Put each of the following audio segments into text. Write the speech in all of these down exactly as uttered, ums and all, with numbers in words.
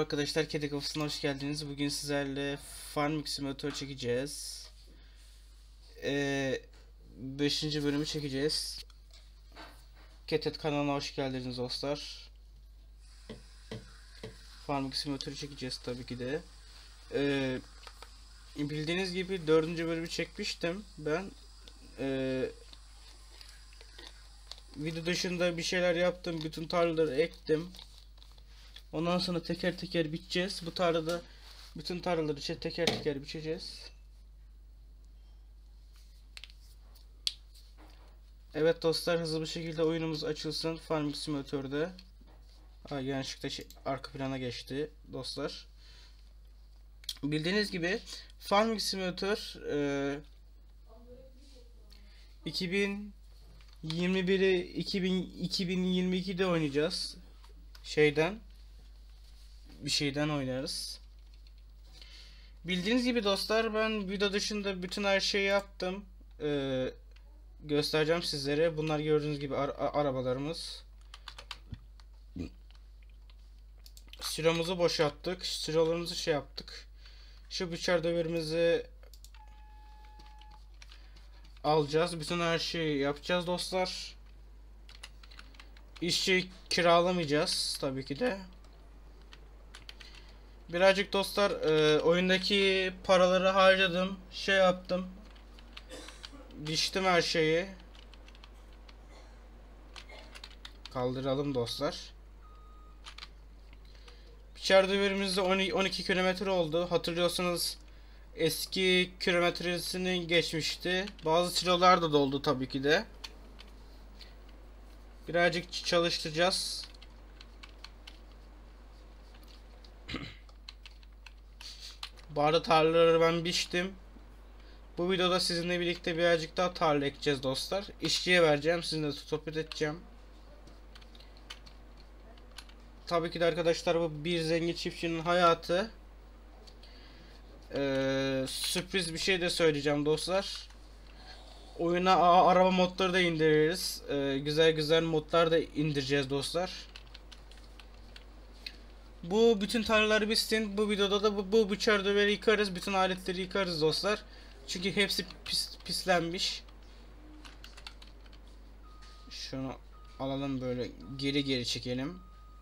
arkadaşlar, Kedi Kafası'na hoş geldiniz. Bugün sizlerle Farming Simulator çekeceğiz. Ee, beşinci bölümü çekeceğiz. Ketet kanalına hoş geldiniz dostlar. Farming Simulator'u çekeceğiz tabii ki de. Ee, bildiğiniz gibi dördüncü bölümü çekmiştim. Ben ee, video dışında bir şeyler yaptım. Bütün tarlaları ektim. Ondan sonra teker teker biçeceğiz. Bu tarlada bütün tarlaları işte teker teker biçeceğiz. Evet dostlar, hızlı bir şekilde oyunumuz açılsın Farming Simulator'da. Ha, yanlışlıkla şey, arka plana geçti dostlar. Bildiğiniz gibi Farming Simulator e, iki bin yirmi biri iki bin yirmi ikide oynayacağız. Şeyden bir şeyden oynarız. Bildiğiniz gibi dostlar, ben video dışında bütün her şeyi yaptım. Ee, göstereceğim sizlere. Bunlar gördüğünüz gibi ara arabalarımız. Silomuzu boşalttık. Silolarımızı şey yaptık. Şu biçer döverimizi alacağız. Bütün her şeyi yapacağız dostlar. İşçi kiralamayacağız tabii ki de. Birazcık dostlar e, oyundaki paraları harcadım. Şey yaptım. Biçtim her şeyi. Kaldıralım dostlar. Biçer döverimizde on iki kilometre oldu. Hatırlıyorsanız eski kilometresini geçmişti. Bazı silolar da doldu tabii ki de. Birazcık çalıştıracağız. Bu arada tarlaları ben biçtim. Bu videoda sizinle birlikte birazcık daha tarla ekeceğiz dostlar. İşçiye vereceğim. Sizinle sohbet edeceğim. Tabii ki de arkadaşlar, bu bir zengin çiftçinin hayatı. Ee, sürpriz bir şey de söyleyeceğim dostlar. Oyuna araba modları da indiririz. Ee, güzel güzel modlar da indireceğiz dostlar. Bu bütün tarlaları bitsin. Bu videoda da bu, bu bıçağı döveri yıkarız. Bütün aletleri yıkarız dostlar. Çünkü hepsi pis, pislenmiş. Şunu alalım, böyle geri geri çekelim.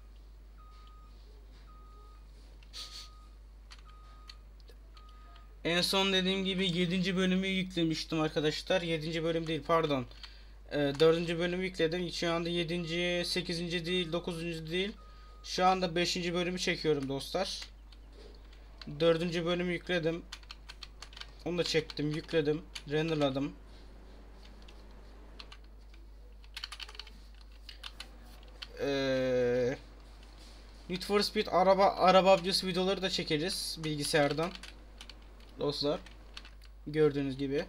En son dediğim gibi yedinci bölümü yüklemiştim arkadaşlar. yedinci bölüm değil, pardon. Ee, dördüncü bölümü yükledim. Şu anda yedinci, sekizinci değil, dokuzuncu değil. Şu anda beşinci bölümü çekiyorum dostlar. dördüncü bölümü yükledim. Onu da çektim, yükledim, renderladım. Ee, Need for Speed araba araba abcısı videoları da çekeriz bilgisayardan dostlar. Gördüğünüz gibi.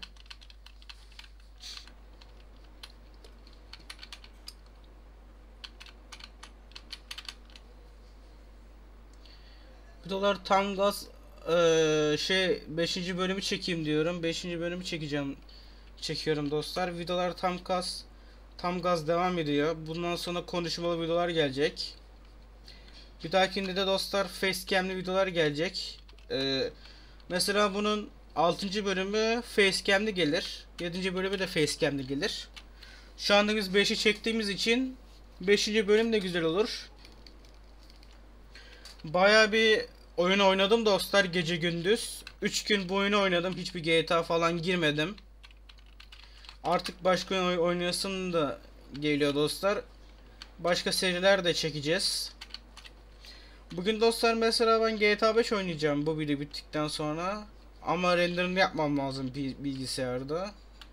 Videolar tam gaz ee, şey beşinci bölümü çekeyim diyorum. beşinci bölümü çekeceğim. Çekiyorum dostlar. Videolar tam gaz tam gaz devam ediyor. Bundan sonra konuşmalı videolar gelecek. Bir dahakinde de dostlar facecam'li videolar gelecek. Ee, mesela bunun altıncı bölümü facecam'li gelir. yedinci bölümü de facecam'li gelir. Şu anda biz beşi çektiğimiz için beşinci bölüm de güzel olur. Bayağı bir oyun oynadım dostlar, gece gündüz. üç gün bu oyunu oynadım. Hiçbir G T A falan girmedim. Artık başka oyun oynayasım da geliyor dostlar. Başka seriler de çekeceğiz. Bugün dostlar mesela ben G T A beş oynayacağım bu video bittikten sonra. Ama renderini yapmam lazım bilgisayarda.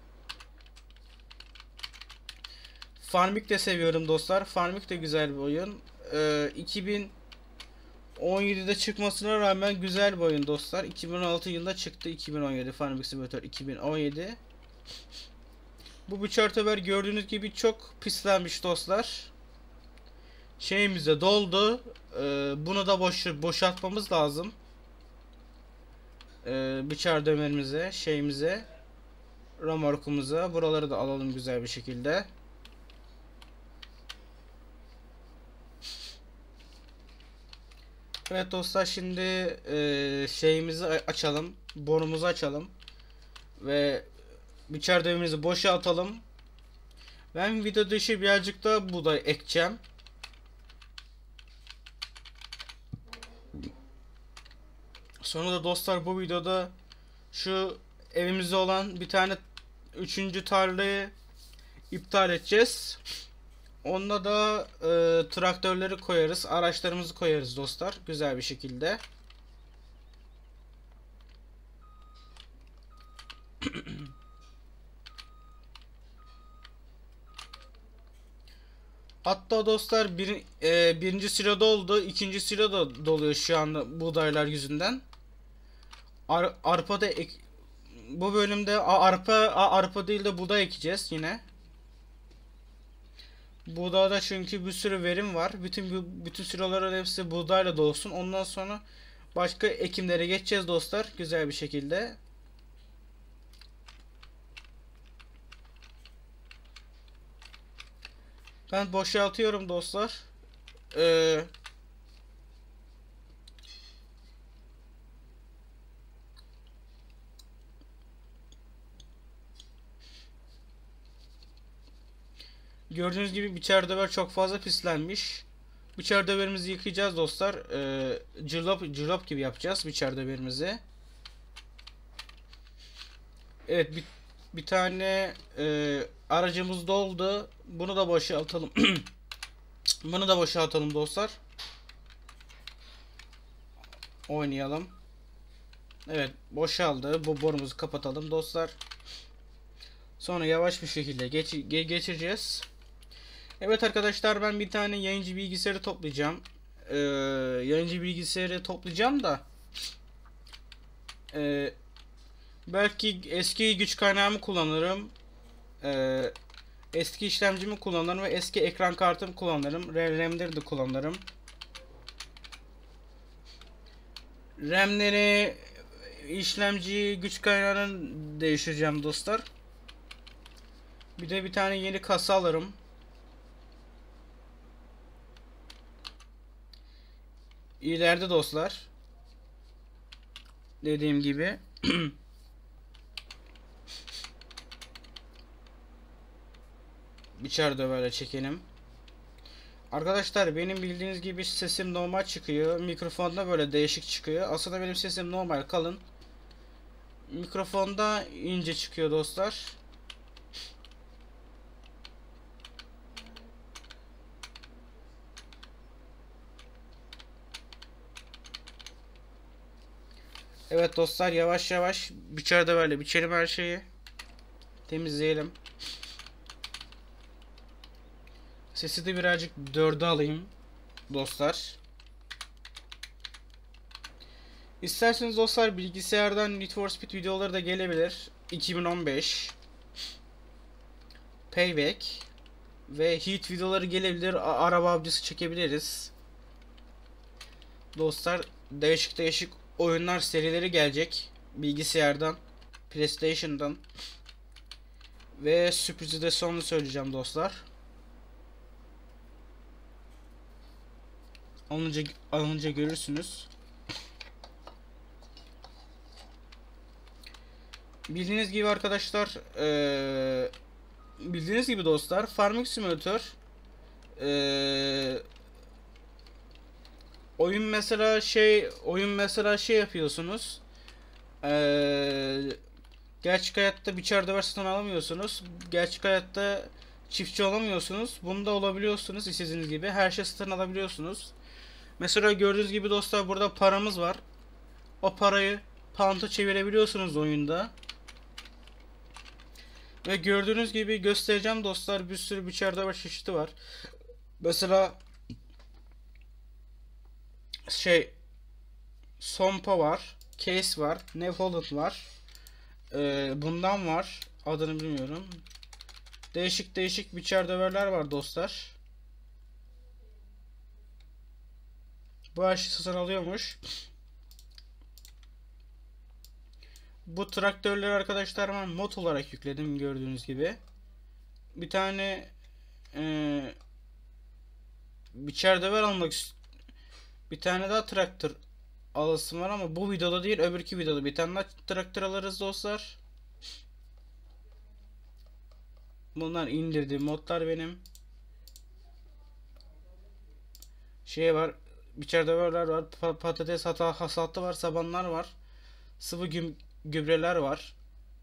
Farming de seviyorum dostlar. Farming de güzel bir oyun. Ee, iki bin on yedide çıkmasına rağmen güzel bir oyun dostlar. iki bin on altı yılında çıktı. iki bin on yedi Farming Simulator iki bin on yedi. Bu bıçak haber gördüğünüz gibi çok pislenmiş dostlar. Şeyimiz de doldu. Ee, bunu da boş boşaltmamız lazım. Ee, bıçak dömerimize, şeyimize, remorkumuza. Buraları da alalım güzel bir şekilde. Evet dostlar, şimdi e, şeyimizi açalım. Borumuzu açalım. Ve biçer dövümümüzü boşa atalım. Ben video dışı birazcık da buğday ekeceğim. Sonra da dostlar, bu videoda şu evimizde olan bir tane üçüncü tarlayı iptal edeceğiz. Onda da e, traktörleri koyarız, araçlarımızı koyarız dostlar, güzel bir şekilde. Hatta dostlar bir, e, birinci silo doldu, ikinci silo da doluyor şu anda buğdaylar yüzünden. Ar arpa da ek bu bölümde arpa arpa değil de buğday ekeceğiz yine. Buğdayda çünkü bir sürü verim var. Bütün bütün siloların hepsi buğdayla dolsun. Ondan sonra başka ekimlere geçeceğiz dostlar, güzel bir şekilde. Ben boşaltıyorum dostlar. Ee, gördüğünüz gibi biçer döver çok fazla pislenmiş. Biçer döverimizi yıkayacağız dostlar. Ee, cırlop cırlop gibi yapacağız biçer döverimizi. Evet, bir, bir tane e, aracımız doldu. Bunu da boşaltalım. Bunu da boşaltalım dostlar. Oynayalım. Evet, boşaldı. Bu borumuzu kapatalım dostlar. Sonra yavaş bir şekilde geç, ge geçireceğiz. Evet arkadaşlar, ben bir tane yayıncı bilgisayarı toplayacağım. Ee, yayıncı bilgisayarı toplayacağım da e, belki eski güç kaynağımı kullanırım. Ee, eski işlemcimi kullanırım ve eski ekran kartımı kullanırım. RAM'leri de kullanırım. RAM'leri, işlemciyi, güç kaynağını değiştireceğim dostlar. Bir de bir tane yeni kasa alırım. İleride dostlar, dediğim gibi içeride böyle çekelim. Arkadaşlar, benim bildiğiniz gibi sesim normal çıkıyor. Mikrofonda böyle değişik çıkıyor. Aslında benim sesim normal kalın. Mikrofonda ince çıkıyor dostlar. Evet dostlar, yavaş yavaş biçerde böyle biçelim her şeyi. Temizleyelim. Sesi de birazcık dörde alayım dostlar. İsterseniz dostlar, bilgisayardan Need for Speed videoları da gelebilir. iki bin on beş Payback ve Heat videoları gelebilir. A araba avcısı çekebiliriz. Dostlar, değişik değişik oyunlar serileri gelecek bilgisayardan, PlayStation'dan. Ve sürprizi de sonra söyleyeceğim dostlar. Alınca, alınca görürsünüz. Bildiğiniz gibi arkadaşlar, ee, bildiğiniz gibi dostlar, Farming Simulator ee, oyun mesela şey oyun mesela şey yapıyorsunuz. Ee, gerçek hayatta biçer döver satın alamıyorsunuz. Gerçek hayatta çiftçi olamıyorsunuz. Bunda olabiliyorsunuz istediğiniz gibi. Her şey satın alabiliyorsunuz. Mesela gördüğünüz gibi dostlar, burada paramız var. O parayı pound'a çevirebiliyorsunuz oyunda. Ve gördüğünüz gibi göstereceğim dostlar, bir sürü biçer döver çeşidi var. Mesela şey Sompa var, Case var, New Holland var. Ee, bundan var. Adını bilmiyorum. Değişik değişik biçer döverler var dostlar. Bu her şey satın alıyormuş. Bu traktörleri arkadaşlar ben mod olarak yükledim gördüğünüz gibi. Bir tane e, biçer döver almak Bir tane daha traktör alasım var ama bu videoda değil, öbürki videoda bir tane daha traktör alırız dostlar. Bunlar indirdiğim modlar benim. Şey var, biçerdeverler var, pa- patates hata hasatı var, sabanlar var, sıvı güm gübreler var.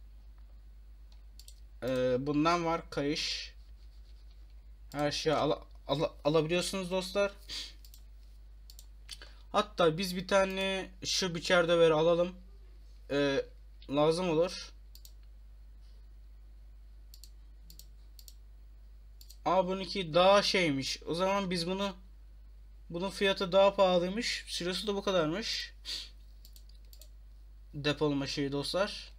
Ee, bundan var, kayış. Her şeyi al al alabiliyorsunuz dostlar. Hatta biz bir tane şu biçerdever alalım. Ee, lazım olur. Aa, bununki daha şeymiş. O zaman biz bunu bunun fiyatı daha pahalıymış. Süresi de bu kadarmış. Depolama şeyi dostlar.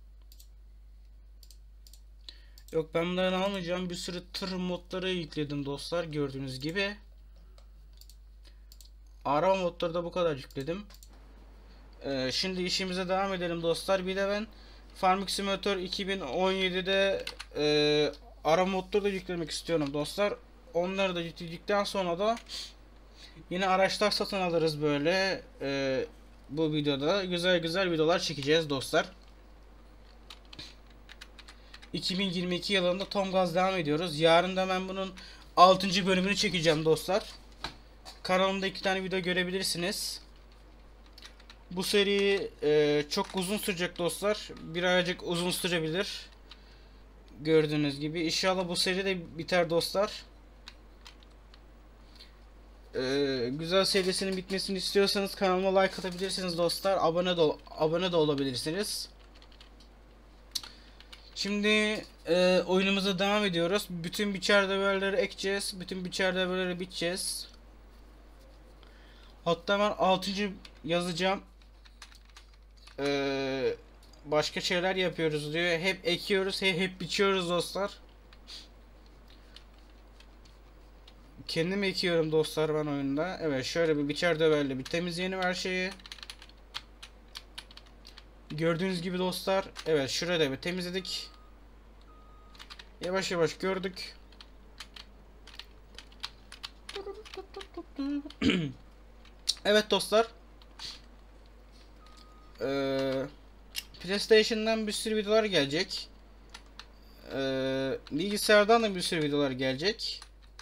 Yok, ben bunları almayacağım. Bir sürü tır modları yükledim dostlar, gördüğünüz gibi. Araba modları da bu kadar yükledim. Ee, şimdi işimize devam edelim dostlar. Bir de ben Farming Simulator iki bin on yedi'de e, araba modları da yüklemek istiyorum dostlar. Onları da yükledikten sonra da yine araçlar satın alırız böyle. Ee, bu videoda güzel güzel videolar çekeceğiz dostlar. iki bin yirmi iki yılında Tom Gaz devam ediyoruz. Yarın da ben bunun altıncı bölümünü çekeceğim dostlar. Kanalımda iki tane video görebilirsiniz. Bu seri e, çok uzun sürecek dostlar. Birazcık uzun sürebilir. Gördüğünüz gibi. İnşallah bu seri de biter dostlar. E, güzel serisinin bitmesini istiyorsanız kanalıma like atabilirsiniz dostlar. Abone de, abone de olabilirsiniz. Şimdi e, oyunumuza devam ediyoruz. Bütün biçer develeri ekeceğiz. Bütün biçer develeri biteceğiz. Hatta ben altıncı yazacağım. Ee, başka şeyler yapıyoruz diyor. Hep ekiyoruz, hep, hep biçiyoruz dostlar. Kendim ekiyorum dostlar ben oyunda. Evet, şöyle bir biçer döverle bir temizleyelim her şeyi. Gördüğünüz gibi dostlar. Evet, şurada bir temizledik. Yavaş yavaş gördük. Evet dostlar. Ee, PlayStation'dan bir sürü videolar gelecek. Ee, bilgisayardan da bir sürü videolar gelecek.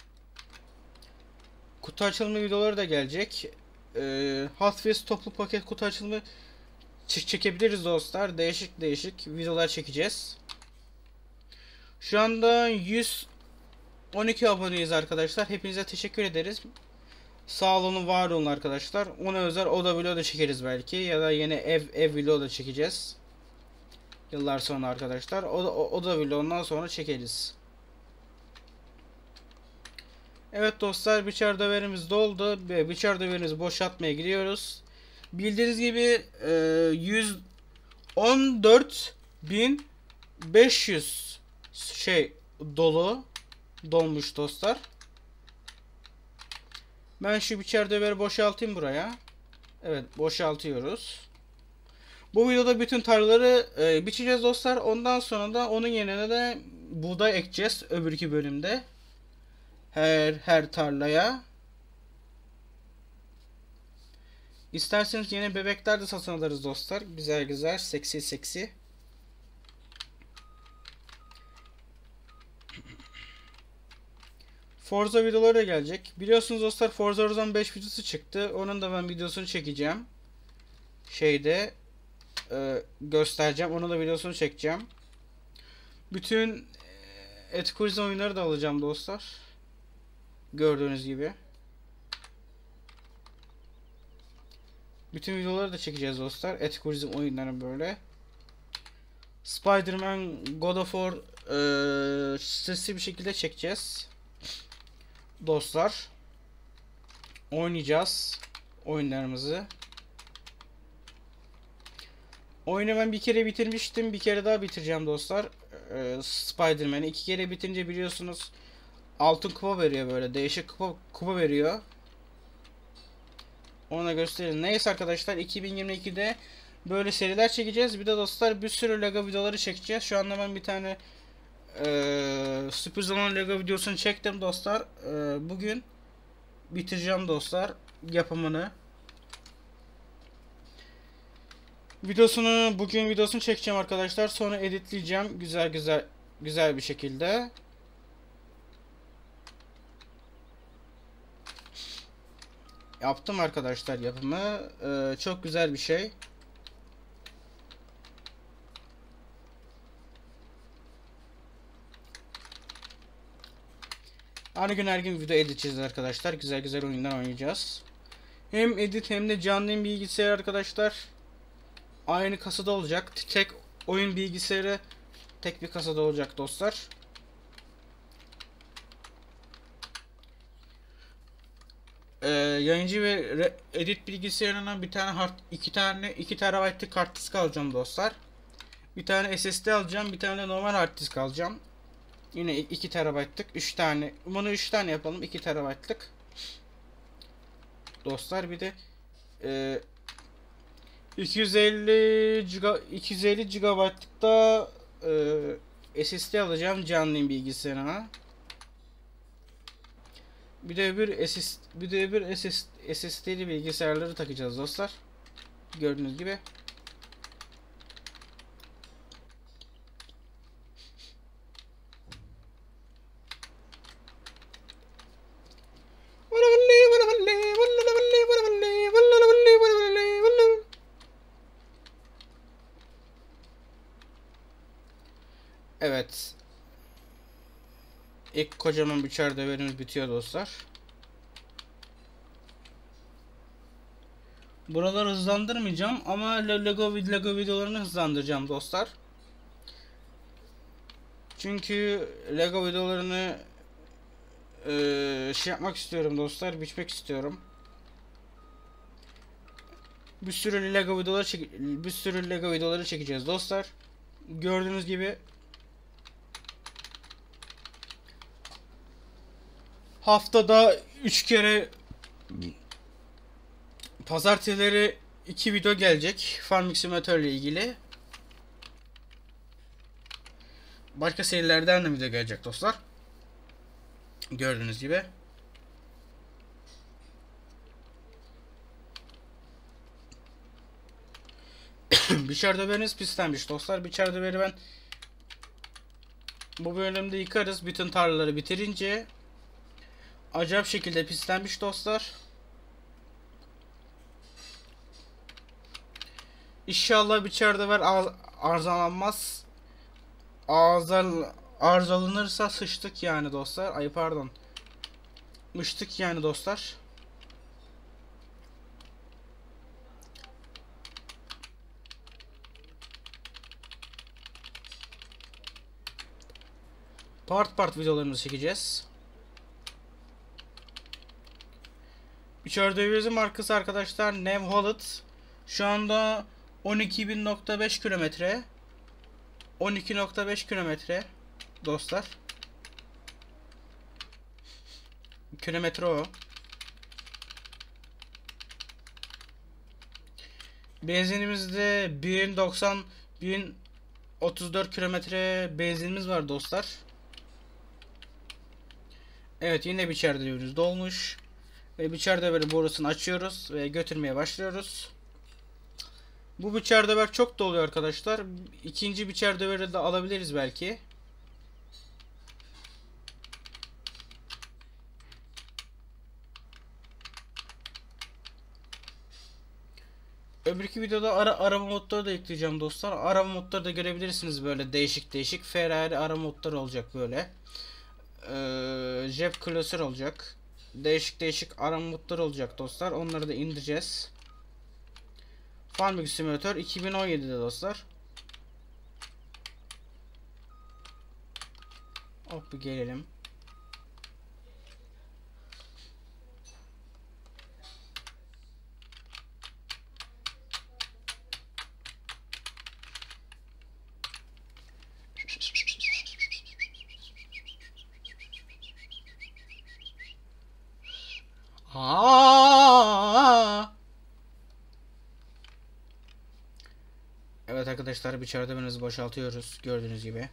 Kutu açılımı videoları da gelecek. Ee, Hot Wheels toplu paket kutu açılımı çekebiliriz dostlar. Değişik değişik videolar çekeceğiz. Şu anda yüz on iki aboneyiz arkadaşlar. Hepinize teşekkür ederiz. Sağ olun, var olun arkadaşlar. Ona özel oda vlog da çekeriz belki. Ya da yine ev ev vlog da çekeceğiz. Yıllar sonra arkadaşlar. O da, o, o da vlog'undan sonra çekeriz. Evet dostlar, biçer döverimiz doldu. Biçer döverimizi boşaltmaya gidiyoruz. Bildiğiniz gibi e, yüz on dört bin beş yüz şey dolu dolmuş dostlar. Ben şu biçer döveri boşaltayım buraya. Evet, boşaltıyoruz. Bu videoda bütün tarlaları e, biçeceğiz dostlar. Ondan sonra da onun yerine de buğday ekeceğiz öbürki bölümde. Her her tarlaya. İsterseniz yeni bebekler de satın alırız dostlar. Güzel güzel, seksi seksi. Forza videoları da gelecek. Biliyorsunuz dostlar, Forza Horizon beş videosu çıktı. Onun da ben videosunu çekeceğim. Şeyde e, göstereceğim. Onun da videosunu çekeceğim. Bütün Etikurizm oyunları da alacağım dostlar. Gördüğünüz gibi. Bütün videoları da çekeceğiz dostlar. Etikurizm oyunları böyle. Spider-Man, God of War e, sesli bir şekilde çekeceğiz. Dostlar. Oynayacağız oyunlarımızı. Oyunu ben bir kere bitirmiştim. Bir kere daha bitireceğim dostlar. Ee, Spider-Man'i iki kere bitince biliyorsunuz altın kupa veriyor böyle. Değişik kupa, kupa veriyor. Ona gösterin. Neyse arkadaşlar, iki bin yirmi ikide böyle seriler çekeceğiz. Bir de dostlar bir sürü Lego videoları çekeceğiz. Şu anda ben bir tane e, sürpriz zaman Lego videosunu çektim dostlar. E, bugün bitireceğim dostlar. yapımını. Videosunu bugün videosunu çekeceğim arkadaşlar. Sonra editleyeceğim güzel güzel güzel bir şekilde. Yaptım arkadaşlar yapımı. Ee, çok güzel bir şey. Her gün her gün video edeceğiz arkadaşlar. Güzel güzel oyunlar oynayacağız. Hem edit hem de canlı bilgisayar arkadaşlar. Aynı kasada olacak. Tek oyun bilgisayarı tek bir kasada olacak dostlar. Ee, yayıncı ve edit bilgisayarına bir tane hard, iki tane iki terabaytlık hard disk alacağım dostlar. Bir tane S S D alacağım, bir tane normal hard disk alacağım. Yine iki terabaytlık, üç tane. Bunu üç tane yapalım, iki terabaytlık. Dostlar bir de e, iki yüz elli giga iki yüz elli gigabaytlık da e, S S D alacağım canlı bilgisayarına. Bir de bir S S bir de bir S S S S D'li bilgisayarları takacağız dostlar. Gördüğünüz gibi. Evet. İlk kocaman bir çar döverimiz bitiyor dostlar. Buraları hızlandırmayacağım ama Lego Lego videolarını hızlandıracağım dostlar. Çünkü Lego videolarını e, şey yapmak istiyorum dostlar, biçmek istiyorum. Bir sürü Lego videoları çek bir sürü Lego videoları çekeceğiz dostlar. Gördüğünüz gibi haftada üç kere pazartesileri iki video gelecek Farming Simulator ile ilgili. Başka serilerden de video gelecek dostlar. Gördüğünüz gibi. Biçer döveriniz pislenmiş dostlar. Biçer döveri ben bu bölümde yıkarız. Bütün tarlaları bitirince acayip şekilde pislenmiş dostlar. İnşallah biçer döver arızalanmaz. Arızal arızalanırsa sıçtık yani dostlar. Ay pardon. Mıştık yani dostlar. Part part videolarımızı çekeceğiz. Biçer döverimizin markası arkadaşlar New Holland. Şu anda on iki bin nokta beş kilometre. on iki nokta beş kilometre dostlar. Kilometre o. Benzinimizde bin doksan bin otuz dört kilometre benzinimiz var dostlar. Evet, yine biçer döverimiz dolmuş. Ve biçer döveri borusunu açıyoruz ve götürmeye başlıyoruz. Bu biçer döver çok doluyor arkadaşlar. İkinci biçer döveri de alabiliriz belki. Öbürki videoda ara arama modları da ekleyeceğim dostlar. Arama modları da görebilirsiniz, böyle değişik değişik. Ferrari arama modları olacak böyle. Ee, Cep klasör olacak. Değişik değişik arama modları olacak dostlar. Onları da indireceğiz. Farming Simulator iki bin on yedi'de dostlar. Hop bir gelelim. Aa! Evet arkadaşlar, bir çardağımızı boşaltıyoruz gördüğünüz gibi.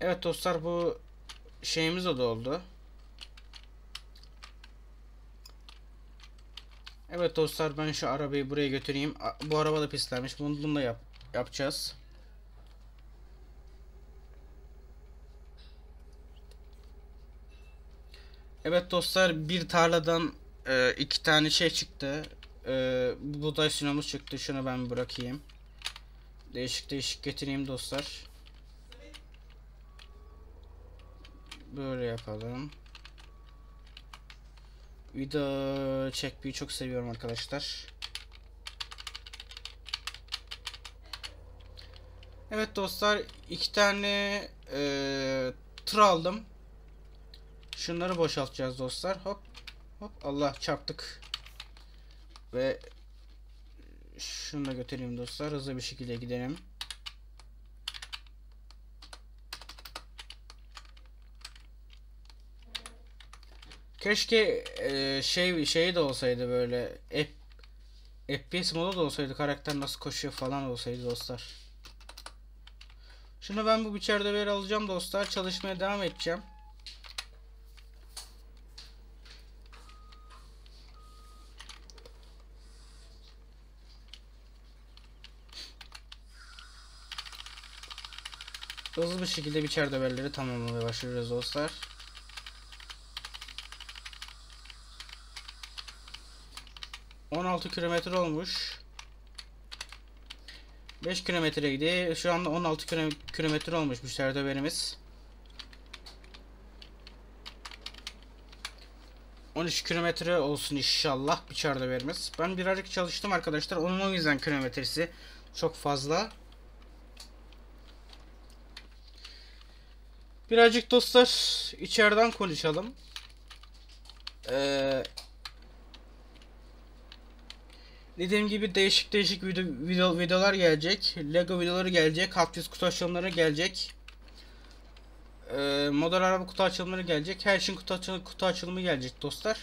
Evet dostlar, bu şeyimiz de doldu. Evet dostlar, ben şu arabayı buraya götüreyim. Bu araba da pislenmiş. Bunu, bunu da yap yapacağız. Evet dostlar, bir tarladan e, iki tane şey çıktı. E, buğday sinomuz çıktı. Şunu ben bırakayım. Değişik değişik getireyim dostlar. Böyle yapalım. Video çekmeyi çok seviyorum arkadaşlar. Evet dostlar, iki tane e, tır aldım. Şunları boşaltacağız dostlar. Hop hop, Allah, çarptık. Ve şunu da götüreyim dostlar. Hızlı bir şekilde gidelim. Keşke e, şey şey de olsaydı, böyle F, F P S modu da olsaydı, karakter nasıl koşuyor falan olsaydı dostlar. Şunu ben bu biçerde bir alacağım dostlar. Çalışmaya devam edeceğim. Hızlı bir şekilde biçer döverleri tamamlamaya başlıyoruz dostlar. on altı kilometre olmuş. beş kilometre gidiyor. Şu anda on altı kilometre olmuş biçer döverimiz. on üç kilometre olsun inşallah biçer döverimiz. Ben birazcık çalıştım arkadaşlar. Onun o yüzden kilometresi çok fazla. Birazcık dostlar içeriden konuşalım. Ee, dediğim gibi değişik değişik video, video videolar gelecek. Lego videoları gelecek. Hot Wheels kutu açılımları gelecek. Ee, model araba kutu açılımları gelecek. Her şeyin kutu, açılımı, kutu açılımı gelecek dostlar.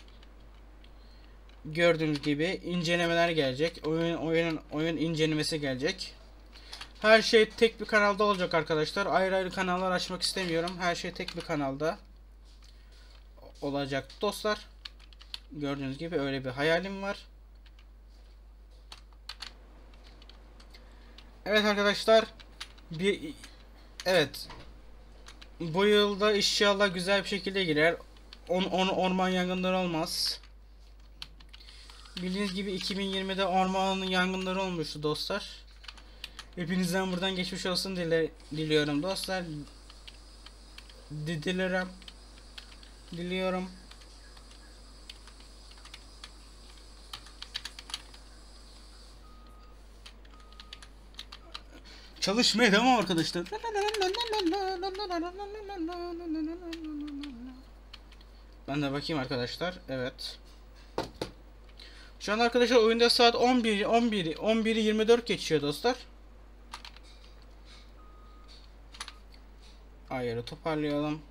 Gördüğünüz gibi incelemeler gelecek. Oyun oyunun oyun incelemesi gelecek. Her şey tek bir kanalda olacak arkadaşlar. Ayrı ayrı kanallar açmak istemiyorum. Her şey tek bir kanalda olacak dostlar. Gördüğünüz gibi öyle bir hayalim var. Evet arkadaşlar, bir evet, bu yılda inşallah güzel bir şekilde girer. On, on, orman yangınları olmaz. Bildiğiniz gibi iki bin yirmide orman yangınları olmuştu dostlar. Hepinizden buradan geçmiş olsun dile, diliyorum dostlar. Dilerim. Diliyorum. Çalışmaya devam arkadaşlar. Ben de bakayım arkadaşlar. Evet. Şu an arkadaşlar oyunda saat on bir on bir on bir yirmi dört geçiyor dostlar. Ayarı toparlayalım.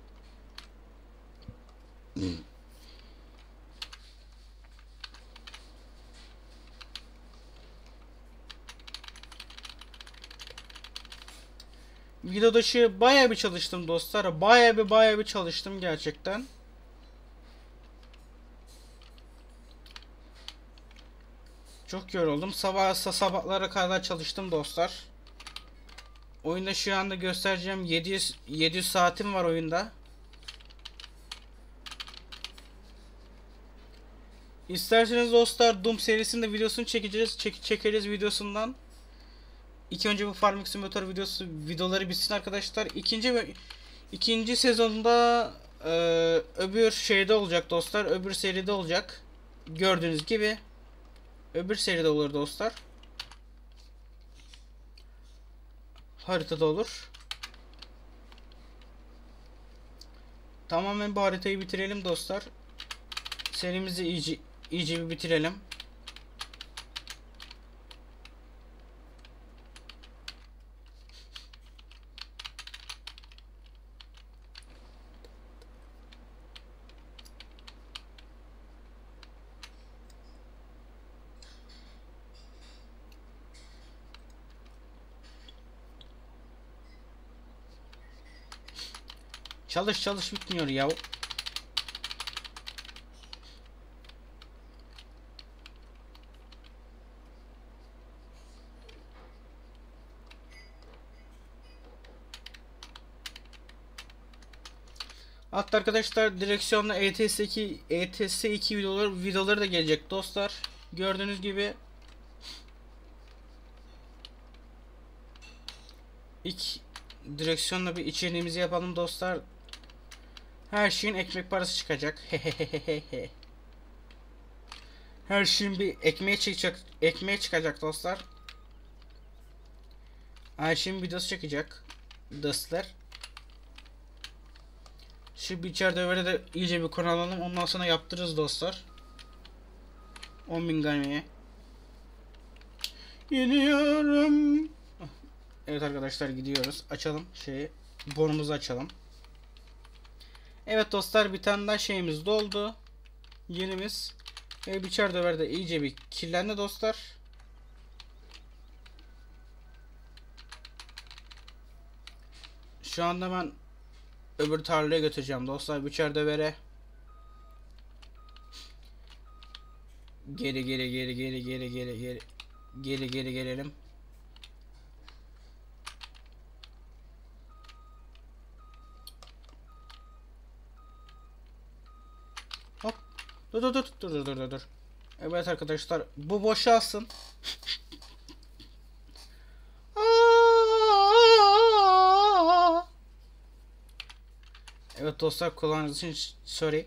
Video dışı bayağı bir çalıştım dostlar. Bayağı bir bayağı bir çalıştım gerçekten. Çok yoruldum. Sabah sabahlara kadar çalıştım dostlar. Oyunda şu anda göstereceğim yedi yüz yedi yüz saatim var oyunda. İsterseniz dostlar Doom serisinin de videosunu çekeceğiz. Çek çekeriz videosundan. İlk önce bu Farming Simulator videosu videoları bitsin arkadaşlar. İkinci ikinci sezonda e, öbür şeyde olacak dostlar. Öbür seride olacak. Gördüğünüz gibi öbür seride olur dostlar. Haritada olur. Tamamen bu haritayı bitirelim dostlar. Serimizi iyice iyice bir bitirelim. Çalış çalış bitmiyor ya. Hatta arkadaşlar direksiyonla E T S iki E T S iki videoları videoları da gelecek dostlar. Gördüğünüz gibi ilk direksiyonla bir içeriğimizi yapalım dostlar. Her şeyin ekmek parası çıkacak. Her şeyin bir ekmeğe çıkacak, ekmeğe çıkacak dostlar. Her şeyin videosu çekecek dostlar. Şimdi içeride böyle de iyice bir konu alalım. Ondan sonra yaptırırız dostlar. on bin gaymeye. Gidiyorum. Evet arkadaşlar gidiyoruz. Açalım şeyi. Bonumuzu açalım. Evet dostlar bir tane daha şeyimiz doldu. Yenimiz. Ve biçer döver de iyice bir kirlendi dostlar. Şu anda ben öbür tarlaya götüreceğim dostlar biçer dövere. Geri geri geri geri geri geri geri geri geri gelelim. Hop. Dur dur dur dur dur dur dur. Evet arkadaşlar bu boşalsın. Evet dostlar kullandığınız için sorry.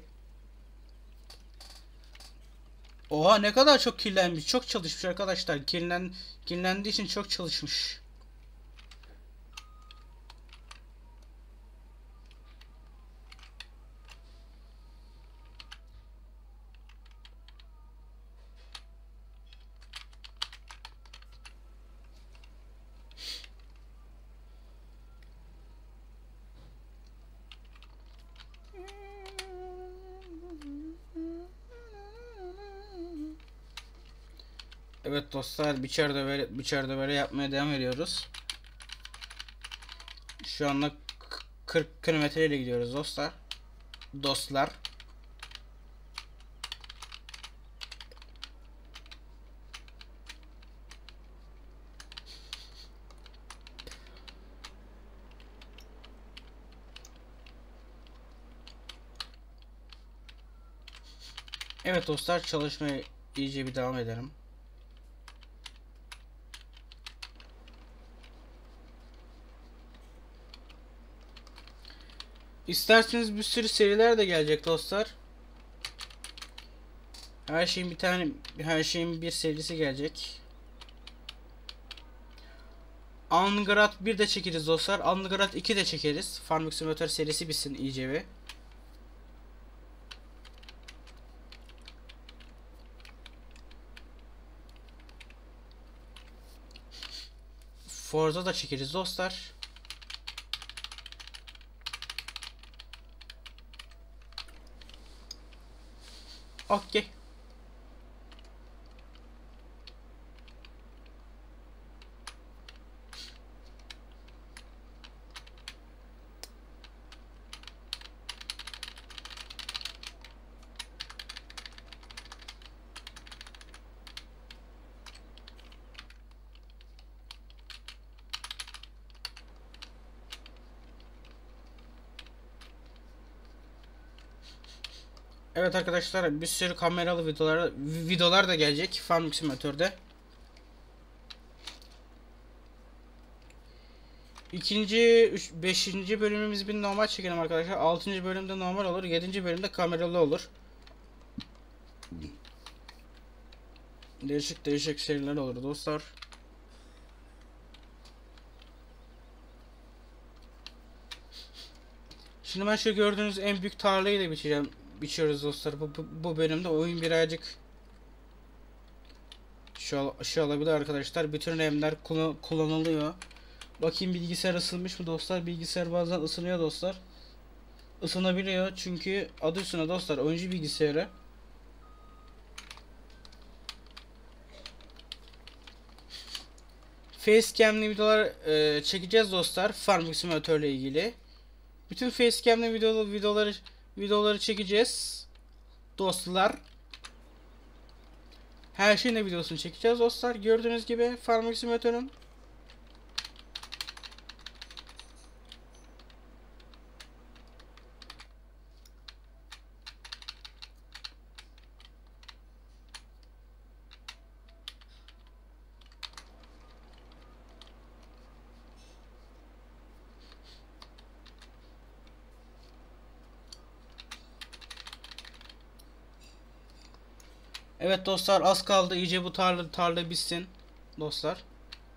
Oha ne kadar çok kirlenmiş. Çok çalışmış arkadaşlar. Kirlen, kirlendiği için çok çalışmış. Evet dostlar biçerde böyle biçerde böyle yapmaya devam ediyoruz. Şu anda kırk kilometre ile gidiyoruz dostlar. Dostlar. Evet dostlar çalışmaya iyice bir devam edelim. İsterseniz bir sürü seriler de gelecek dostlar. Her şeyin bir tane her şeyin bir serisi gelecek. Angrad bir de çekeriz dostlar. Angrad iki de çekeriz. Farming Simulator serisi bitsin iyice bir. Forza da çekeriz dostlar. Okey. Evet arkadaşlar bir sürü kameralı videolar videolar da gelecek Farming Simulator'da. İkinci, üç, beşinci bölümümüz bir normal çekelim arkadaşlar. Altıncı bölümde normal olur. Yedinci bölümde kameralı olur. Değişik değişik seriler olur dostlar. Şimdi ben şu gördüğünüz en büyük tarlayı da biçeceğim. Biçiyoruz dostlar. Bu, bu, bu bölümde oyun birazcık şu, şu olabilir arkadaşlar. Bütün RAM'ler kullanılıyor. Bakayım bilgisayar ısınmış mı dostlar? Bilgisayar bazen ısınıyor dostlar. Isınabiliyor çünkü adı üstüne dostlar oyuncu bilgisayarı. Facecam'li videolar e, çekeceğiz dostlar Farming Simulator ile ilgili. Bütün facecam'li video, videoları videoları çekeceğiz dostlar. Her şeyin de videosunu çekeceğiz dostlar. Gördüğünüz gibi Farming Simulator'un Evet dostlar, az kaldı iyice bu tarla tarla bitsin dostlar.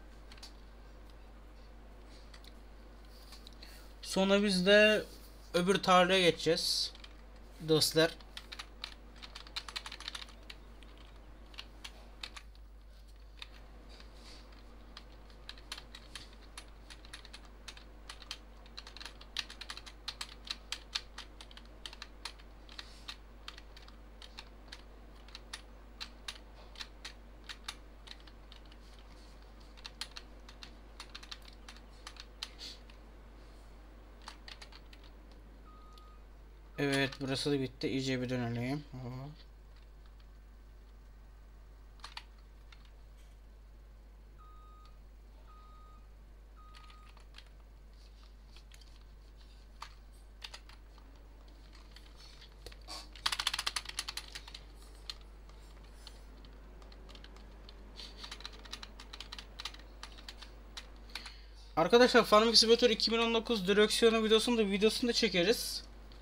Sonra biz de öbür tarlaya geçeceğiz dostlar. Evet, burası da bitti. İyice bir dönelim. Aha. Arkadaşlar Farming Simulator iki bin on dokuz direksiyonu videosunu da videosunu da çekeriz.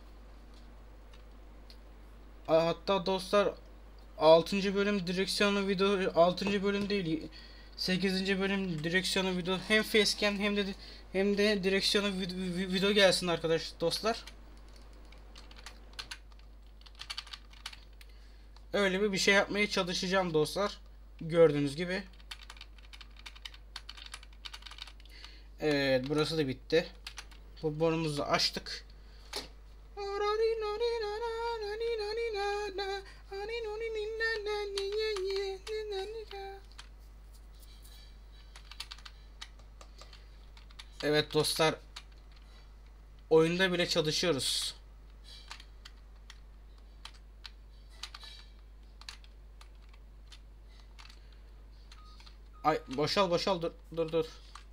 Hatta dostlar altıncı bölüm direksiyonu video, altıncı bölüm değil, sekizinci bölüm direksiyonu video, hem facecam hem de hem de direksiyonu video, video gelsin arkadaş dostlar. Öyle bir bir şey yapmaya çalışacağım dostlar. Gördüğünüz gibi. Evet, burası da bitti. Bu borumuzu açtık. Evet dostlar, oyunda bile çalışıyoruz. Ay, boşal boşal, dur dur dur.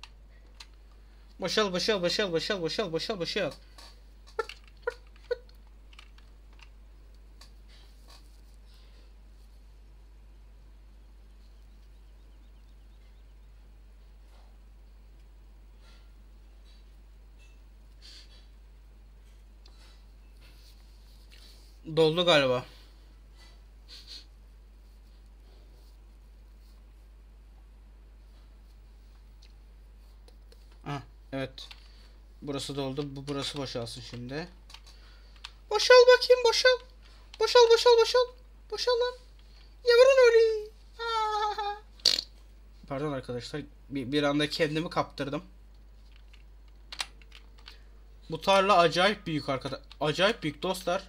Boşal boşal boşal boşal boşal boşal boşal. Doldu galiba. Ah, evet. Burası doldu. Bu burası boşalsın şimdi. Boşal bakayım, boşal. Boşal boşal boşal. Boşal lan. Yavrum öyle. Pardon arkadaşlar. Bir, bir anda kendimi kaptırdım. Bu tarla acayip büyük arkadaşlar. Acayip büyük dostlar.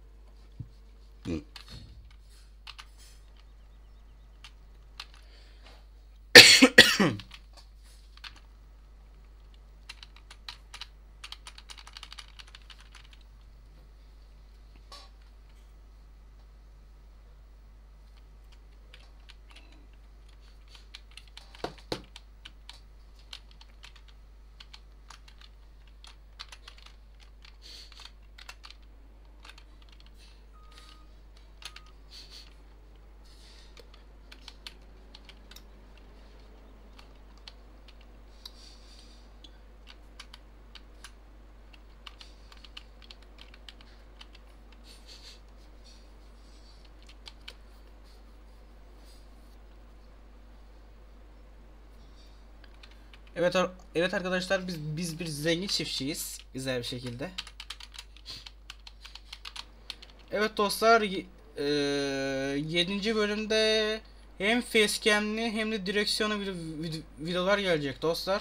Evet, evet arkadaşlar, biz biz bir zengin çiftçiyiz güzel bir şekilde. Evet dostlar, e, yedinci bölümde hem facecam'li hem de direksiyonu video, video, videolar gelecek dostlar.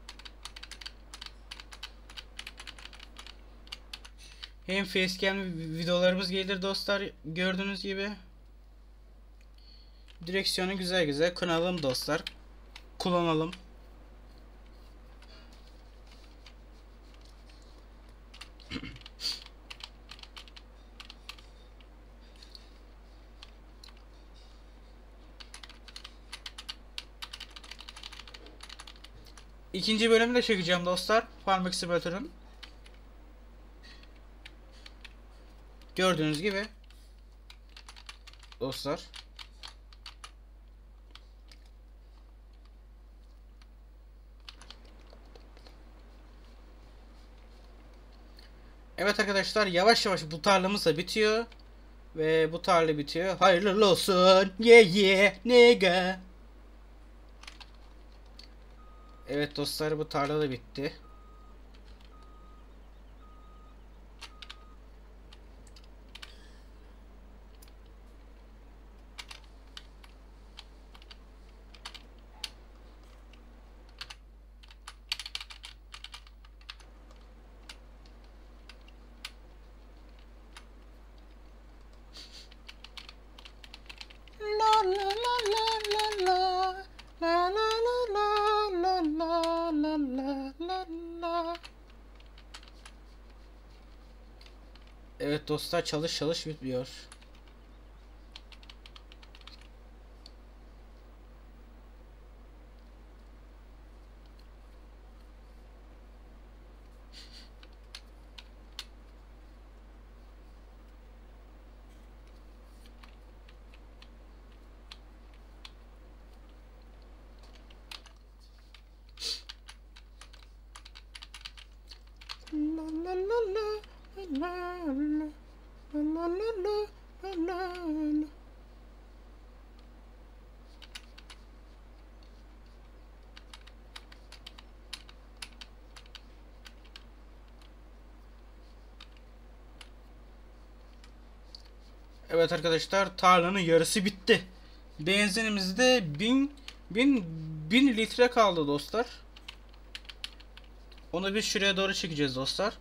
Hem facecam'li videolarımız gelir dostlar, gördüğünüz gibi. Direksiyonu güzel güzel kullanalım dostlar. Kullanalım. ikinci bölümü de çekeceğim dostlar. Farming Simulator'ın. Gördüğünüz gibi dostlar. Evet arkadaşlar, yavaş yavaş bu tarlamız da bitiyor. Ve bu tarla bitiyor. Hayırlı olsun. Yeah yeah nigga. Evet dostlar, bu tarla da bitti. La la la la la la la la la la la la la la la. Evet dostlar, çalış çalış bitmiyor. La la la la la la la la la la la. Evet arkadaşlar, tarlanın yarısı bitti. Benzinimizde bin bin bin litre kaldı dostlar. Onu bir şuraya doğru çekeceğiz dostlar.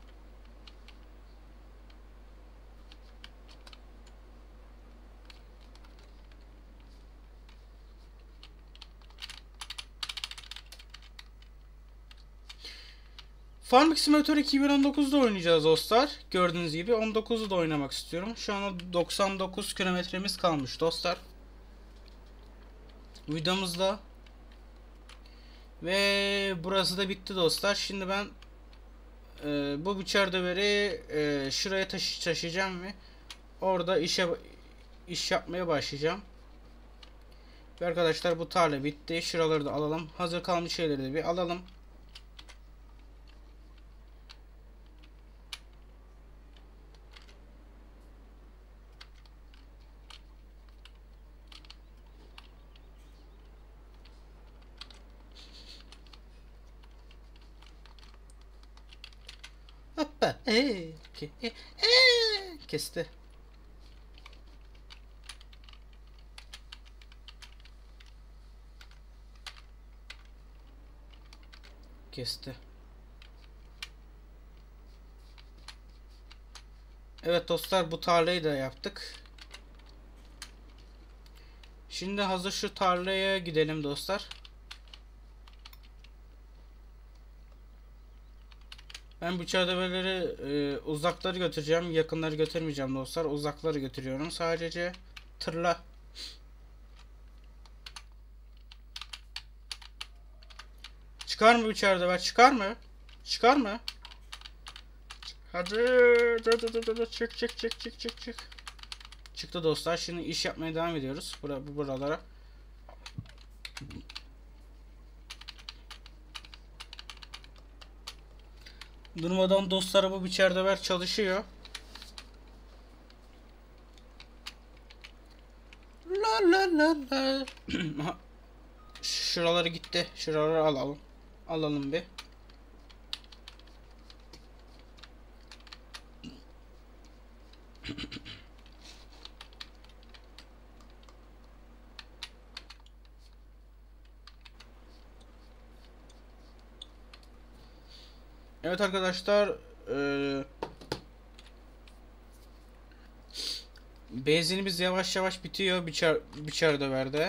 Farming Simulator iki bin on dokuzda oynayacağız dostlar. Gördüğünüz gibi on dokuzda da oynamak istiyorum. Şu an doksan dokuz kilometremiz kalmış dostlar. Videomuzda. Ve burası da bitti dostlar. Şimdi ben e, bu biçer döveri e, şuraya taşı taşıyacağım ve orada işe iş yapmaya başlayacağım. Ve arkadaşlar, bu tarla bitti. Şuraları da alalım. Hazır kalmış şeyleri de bir alalım. Hoppa. Ee, ke, e, ee, kesti. Kesti. Evet dostlar, bu tarlayı da yaptık. Şimdi hazır şu tarlaya gidelim dostlar. Ben bu çerçeveleri e, uzakları götüreceğim. Yakınları götürmeyeceğim dostlar. Uzakları götürüyorum sadece. Tırla. Çıkar mı bu çerçeve? Çıkar mı? Çıkar mı? Hadi. Dur, dur, dur, dur. Çık çık çık çık çık çık. Çıktı dostlar. Şimdi iş yapmaya devam ediyoruz. Bura, bu buralara. Durmadan dostlar, bu biçerdever çalışıyor. La la la la. Şuraları gitti. Şuraları alalım. Alalım bir. Evet arkadaşlar, e, benzinimiz yavaş yavaş bitiyor biçer biçer döverde.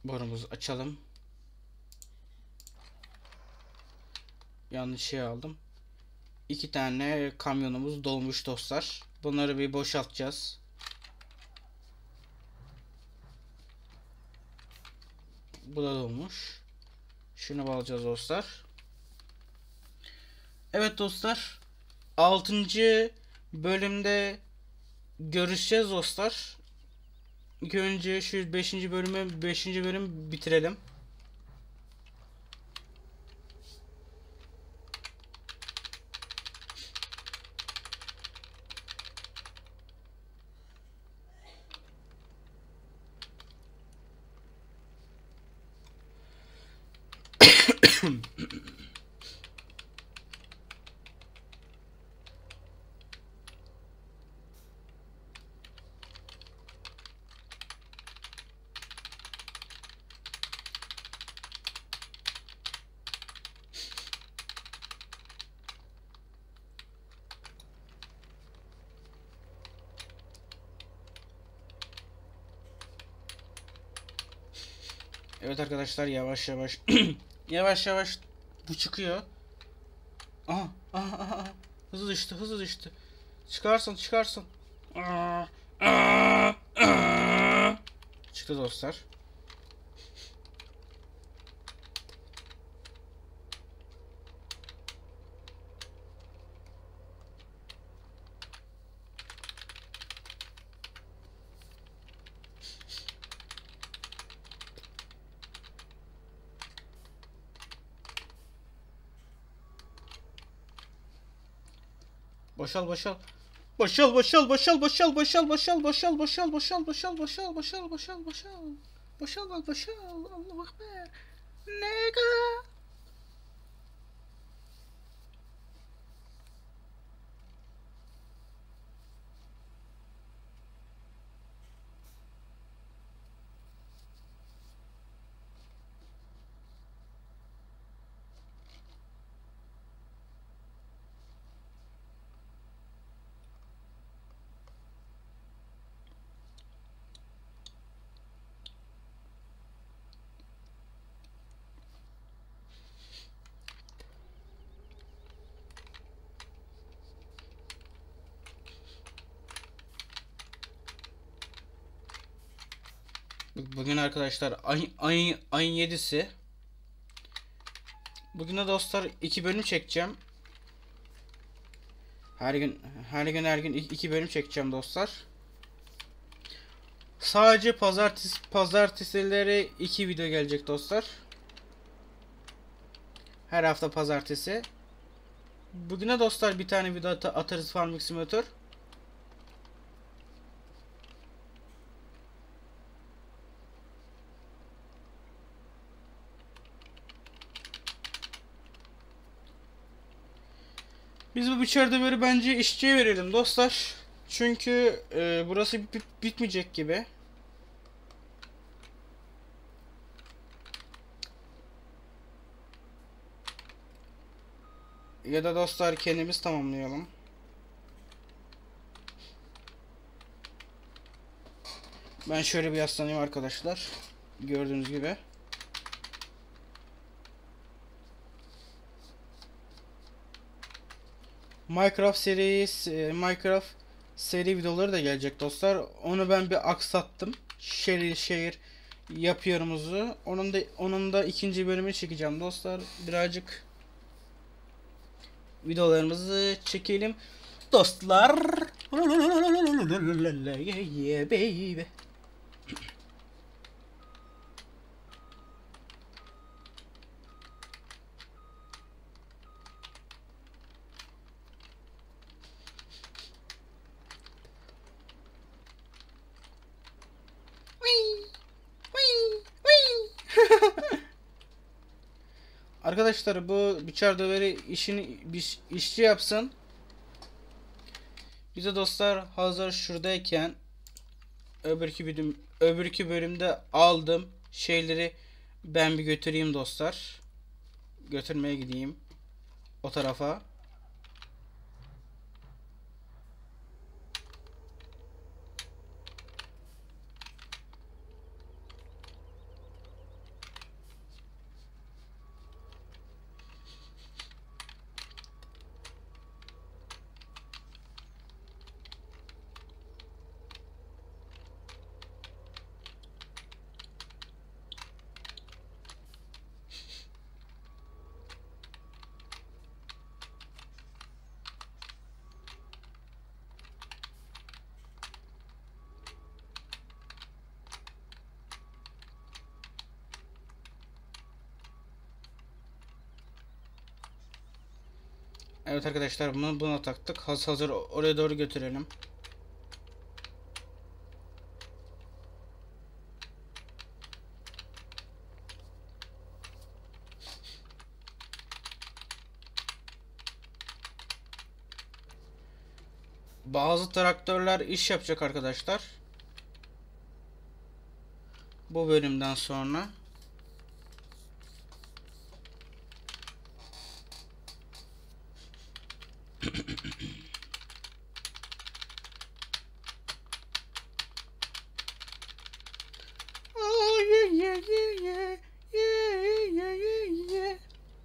Borumuzu açalım. Yanlış şey aldım. İki tane kamyonumuz dolmuş dostlar. Bunları bir boşaltacağız. Bu da dolmuş. Şunu bağlayacağız dostlar. Evet dostlar. altıncı bölümde görüşeceğiz dostlar. İlk önce şu beşinci bölümü beşinci bölüm bitirelim. Evet arkadaşlar, yavaş yavaş yavaş yavaş bu çıkıyor. Aha, aha, aha, aha. Hızlı düştü, hızlı düştü. Çıkarsın, çıkarsın. Aa, aa, aa. Çıktı dostlar. Boşal, boşal. Boşal, boşal, boşal, boşal, boşal, boşal, boşal, boşal, boşal, boşal, boşal, boşal, boşal, boşal. Boşal lan, boşal. Allahu Ekber. Nega. Bugün arkadaşlar ay, ay, ayın yedisi. Bugün de dostlar iki bölüm çekeceğim. Her gün her gün her gün iki bölüm çekeceğim dostlar. Sadece pazartesi pazartesileri iki video gelecek dostlar. Her hafta pazartesi. Bugüne dostlar bir tane video at atarız Farming Simulator. Biz bu biçerde böyle bence işçiye verelim dostlar. Çünkü e, burası bit bitmeyecek gibi. Ya da dostlar kendimiz tamamlayalım. Ben şöyle bir yaslanayım arkadaşlar. Gördüğünüz gibi. Minecraft serisi Minecraft seri videoları da gelecek dostlar. Onu ben bir aksattım. Şehir şehir yapıyorumuzu. Onun da onun da ikinci bölümünü çekeceğim dostlar. Birazcık videolarımızı çekelim dostlar. Yeah baby. Arkadaşlar bu biçer döveri işini bir işçi yapsın. Bize dostlar hazır şuradayken öbürkü bölüm öbürkü bölümde aldım şeyleri ben bir götüreyim dostlar. Götürmeye gideyim o tarafa. Evet arkadaşlar, bunu buna taktık. Hazır hazır oraya doğru götürelim. Bazı traktörler iş yapacak arkadaşlar. Bu bölümden sonra. Oh yeah yeah yeah yeah yeah yeah yeah.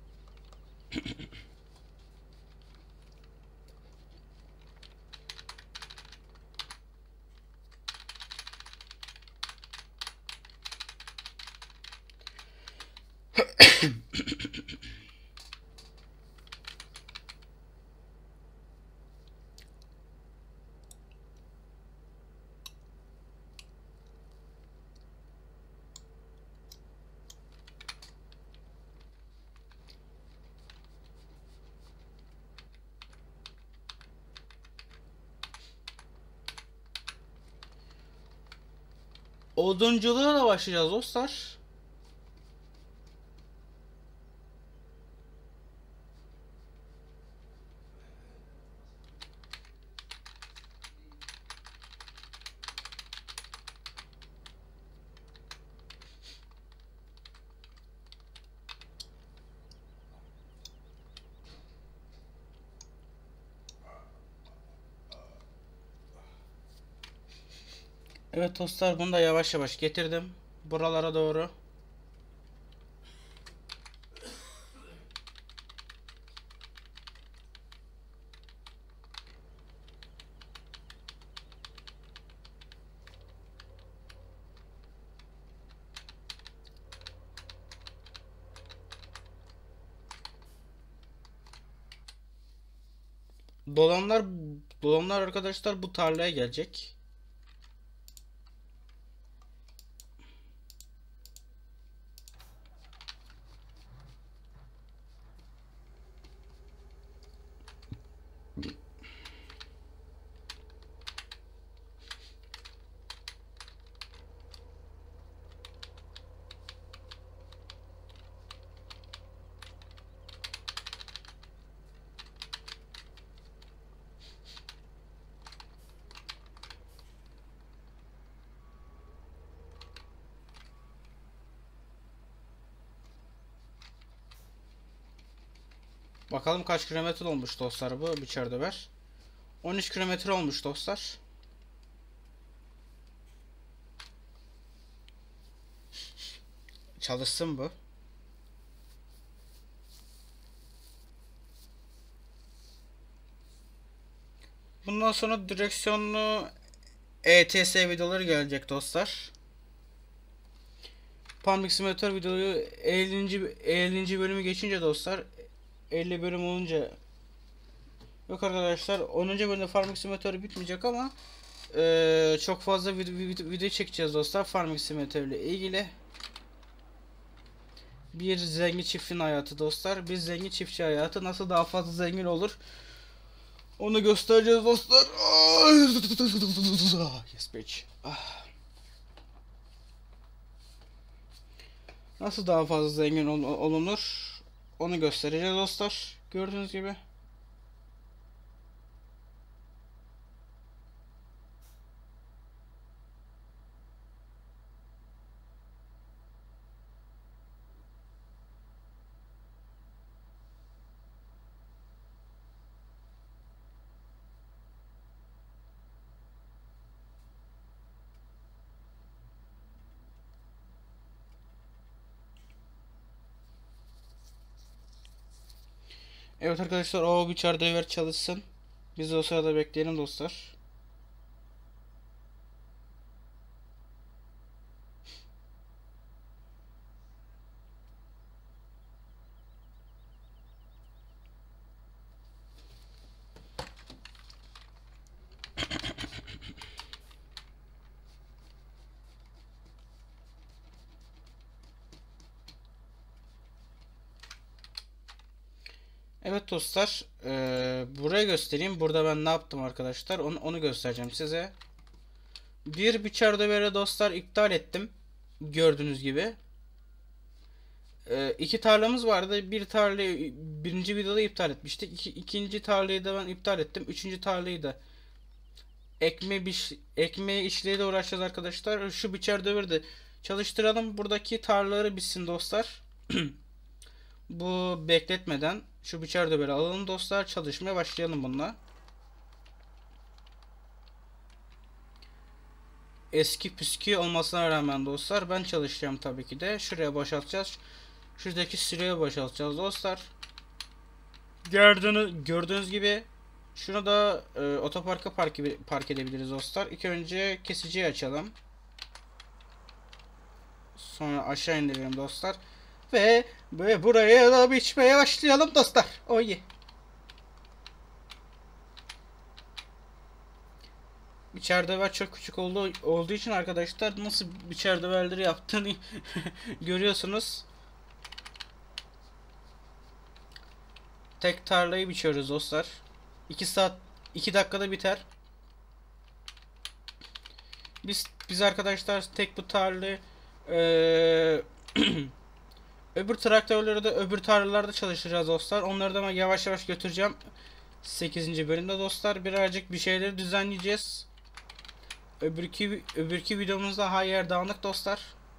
Odunculuğa da başlayacağız dostlar. Evet dostlar, bunu da yavaş yavaş getirdim buralara doğru. Dolanlar dolanlar arkadaşlar bu tarlaya gelecek. Bakalım kaç kilometre olmuş dostlar bu biçer döver. on üç kilometre olmuş dostlar. Çalışsın bu. Bundan sonra direksiyonlu E T S videoları gelecek dostlar. Farming Simulator videoyu ellinci. ellinci bölümü geçince dostlar, elli bölüm olunca, yok arkadaşlar, onuncu bölümde Farming Simulator bitmeyecek ama ee, çok fazla video, video, video çekeceğiz dostlar Farming Simulator ile ilgili. Bir zengin çiftin hayatı dostlar. Bir zengin çiftçi hayatı nasıl daha fazla zengin olur, onu göstereceğiz dostlar. Yes bitch. Nasıl daha fazla zengin ol olunur, onu göstereceğiz dostlar. Gördüğünüz gibi. Evet arkadaşlar, o bir driver çalışsın. Biz de o sırada bekleyelim dostlar. Evet dostlar, eee, buraya göstereyim. Burada ben ne yaptım arkadaşlar? Onu, onu göstereceğim size. Bir biçerde böyle dostlar iptal ettim. Gördüğünüz gibi. Eee iki tarlamız vardı. Bir tarlayı birinci videoda iptal etmiştik. İki, ikinci tarlayı da ben iptal ettim. Üçüncü tarlayı da ekme biş, ekmeği işleriyle uğraşacağız arkadaşlar. Şu biçer dövürde çalıştıralım. Buradaki tarlaları bitsin dostlar. Bu bekletmeden şu biçer döveri alalım dostlar. Çalışmaya başlayalım bununla. Eski püskü olmasına rağmen dostlar ben çalışacağım tabii ki de. Şuraya boşaltacağız. Şuradaki sıraya boşaltacağız dostlar. Gördüğünüz, gördüğünüz gibi şunu da e, otoparka park, park edebiliriz dostlar. İlk önce kesiciyi açalım. Sonra aşağı indirelim dostlar. Ve, ve buraya da biçmeye başlayalım dostlar. Oh yeah. Biçerdever çok küçük olduğu, olduğu için arkadaşlar nasıl biçerdeverleri yaptığını görüyorsunuz. Tek tarlayı biçiyoruz dostlar. iki saat iki dakikada biter. Biz biz arkadaşlar tek bu tarlayı ee, öbür traktörleri de öbür tarlalarda çalıştıracağız dostlar. Onları da ben yavaş yavaş götüreceğim. sekizinci bölümde dostlar birazcık bir şeyleri düzenleyeceğiz. Öbürki öbürki videomuzda her yer dağınık dostlar.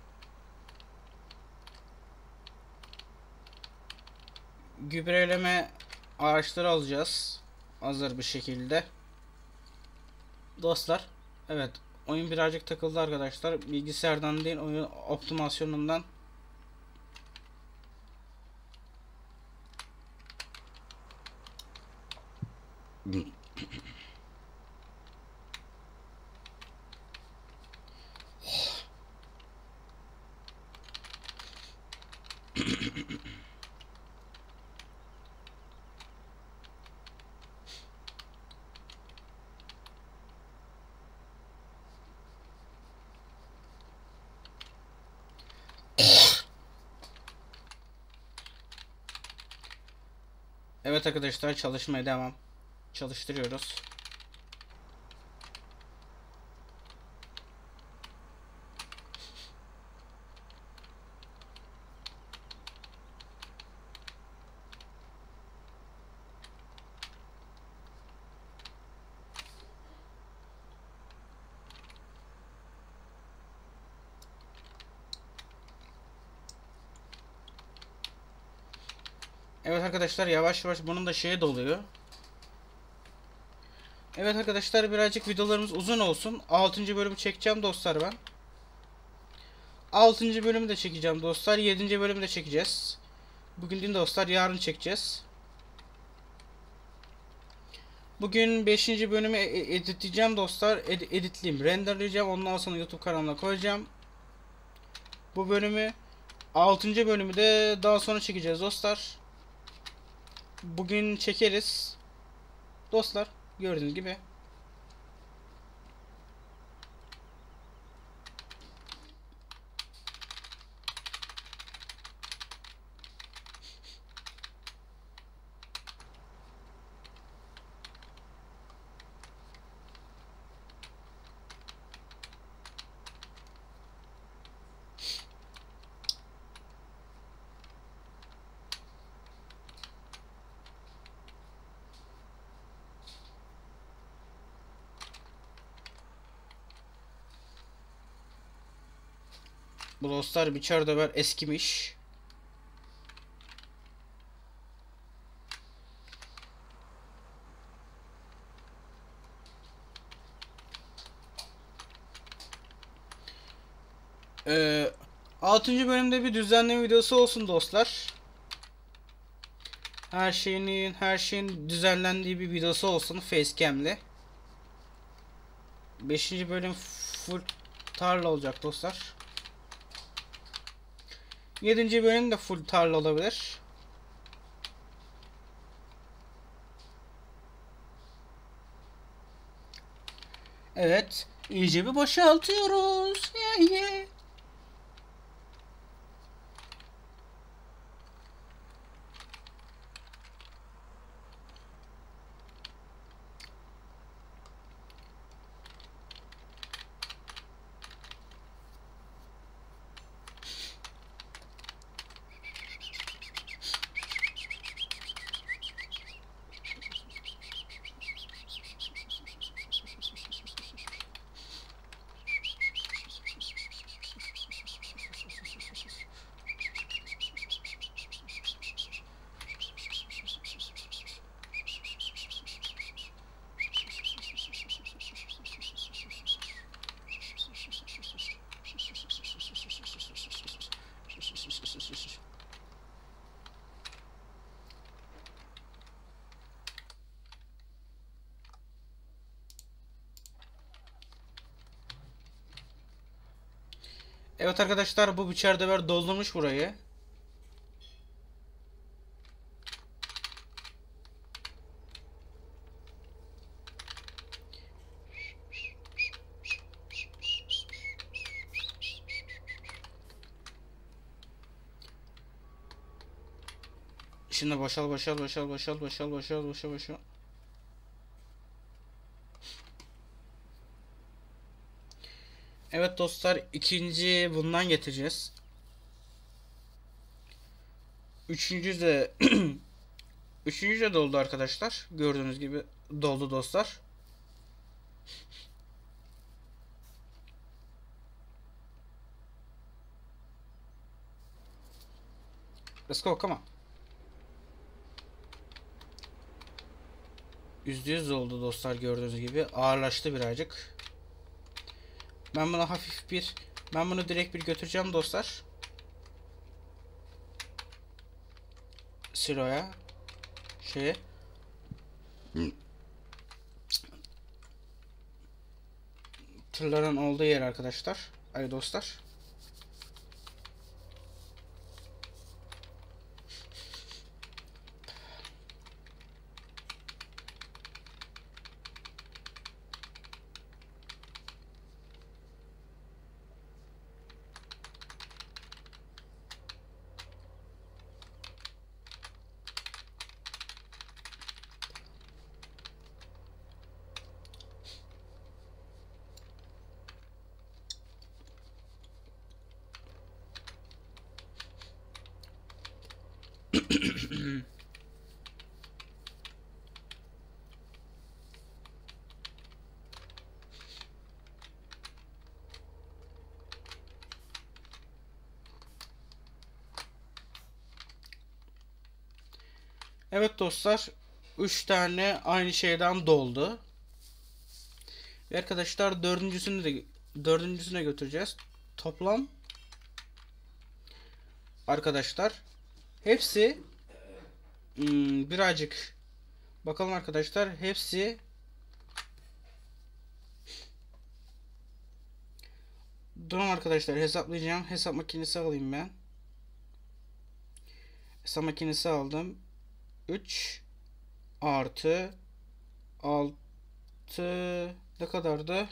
Gübreleme araçları alacağız. Hazır bir şekilde. Dostlar. Evet. Oyun birazcık takıldı arkadaşlar. Bilgisayardan değil, oyun optimasyonundan. Evet arkadaşlar çalışmaya devam. Çalıştırıyoruz. Evet arkadaşlar yavaş yavaş bunun da şeye doluyor. Evet arkadaşlar birazcık videolarımız uzun olsun. altıncı bölümü çekeceğim dostlar ben. altıncı bölümü de çekeceğim dostlar. yedinci bölümü de çekeceğiz. Bugün değil dostlar, yarın çekeceğiz. Bugün beşinci bölümü editleyeceğim dostlar. Ed editleyeyim, renderleyeceğim. Ondan sonra YouTube kanalına koyacağım. Bu bölümü altıncı bölümü de daha sonra çekeceğiz dostlar. Bugün çekeriz. Dostlar gördüğünüz gibi. Bu dostlar biçer döver eskimiş. Ee, altıncı bölümde bir düzenleme videosu olsun dostlar. Her şeyin her şeyin düzenlendiği bir videosu olsun facecam'li. beşinci bölüm full tarla olacak dostlar. yedinci bölüm de full tarla olabilir. Evet, iyice bir boşaltıyoruz. Yeah, yeah. Evet arkadaşlar, bu biçer döver doldurmuş burayı. Şimdi boşal boşal boşal boşal boşal boşal boşal boşal. Evet dostlar, ikinci bundan getireceğiz. Üçüncü de üçüncü de doldu arkadaşlar. Gördüğünüz gibi doldu dostlar. Let's go, come on. yüzde yüz oldu dostlar, gördüğünüz gibi ağırlaştı birazcık. Ben bunu hafif bir ben bunu direkt bir götüreceğim dostlar. Silo'ya şeye tırların olduğu yer arkadaşlar. Ay dostlar. Evet dostlar, üç tane aynı şeyden doldu. Ve arkadaşlar dördüncüsünü de dördüncüsüne götüreceğiz. Toplam arkadaşlar hepsi hmm, birazcık bakalım arkadaşlar, hepsi durun arkadaşlar, hesaplayacağım. Hesap makinesi alayım ben. Hesap makinesi aldım. üç artı altı ne kadardı?